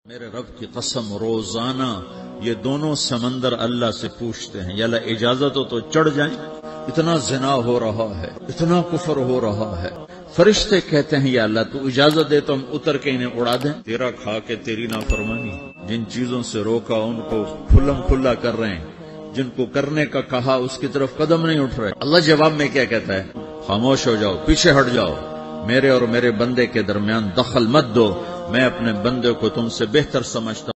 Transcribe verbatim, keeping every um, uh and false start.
मेरे रब की कसम, रोजाना ये दोनों समंदर अल्लाह से पूछते हैं, या अल्लाह इजाजत हो तो चढ़ जाएं, इतना जिना हो रहा है, इतना कुफर हो रहा है। फरिश्ते कहते हैं या अल्लाह तू इजाजत दे तो हम उतर के इन्हें उड़ा दें। तेरा खा के तेरी नाफरमानी, जिन चीजों से रोका उनको खुल्लम खुल्ला कर रहे हैं, जिनको करने का कहा उसकी तरफ कदम नहीं उठ रहे। अल्लाह जवाब में क्या कहता है? खामोश हो जाओ, पीछे हट जाओ, मेरे और मेरे बंदे के दरमियान दखल मत दो, मैं अपने बंदे को तुमसे बेहतर समझता हूं।